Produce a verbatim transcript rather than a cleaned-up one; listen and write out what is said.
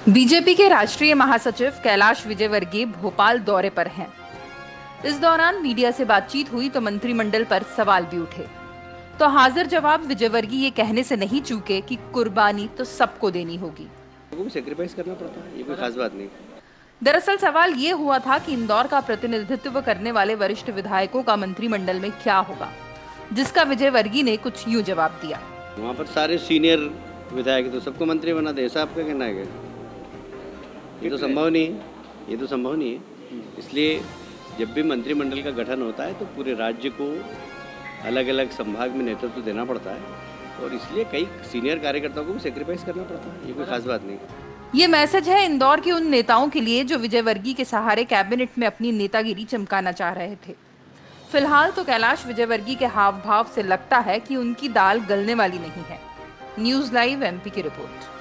BJP के राष्ट्रीय महासचिव कैलाश विजयवर्गीय भोपाल दौरे पर हैं। इस दौरान मीडिया से बातचीत हुई तो मंत्रिमंडल पर सवाल भी उठे, तो हाजिर जवाब विजयवर्गीय ये कहने से नहीं चूके कि कुर्बानी तो सबको देनी होगी, सैक्रिफाइस करना पड़ता है, ये कोई खास बात नहीं। दरअसल सवाल ये हुआ था कि इंदौर का प्रतिनिधित्व करने वाले वरिष्ठ विधायकों का मंत्रिमंडल में क्या होगा, जिसका विजयवर्गीय ने कुछ यूं जवाब दिया। वहाँ पर सारे सीनियर विधायक तो सबको मंत्री बना दे, ऐसा आपका कहना है? ये तो संभव नहीं है, ये तो संभव नहीं है। इसलिए जब भी मंत्रिमंडल का गठन होता है तो पूरे राज्य को अलग अलग संभाग में नेतृत्व देना पड़ता है और इसलिए कई सीनियर कार्यकर्ताओं को भी सैक्रिफाइस करना पड़ता है, ये कोई खास बात नहीं। ये मैसेज है इंदौर के उन नेताओं के लिए जो विजयवर्गीय के सहारे कैबिनेट में अपनी नेतागिरी चमकाना चाह रहे थे। फिलहाल तो कैलाश विजयवर्गीय के हाव भाव से लगता है कि उनकी दाल गलने वाली नहीं है। न्यूज़ लाइव एमपी की रिपोर्ट।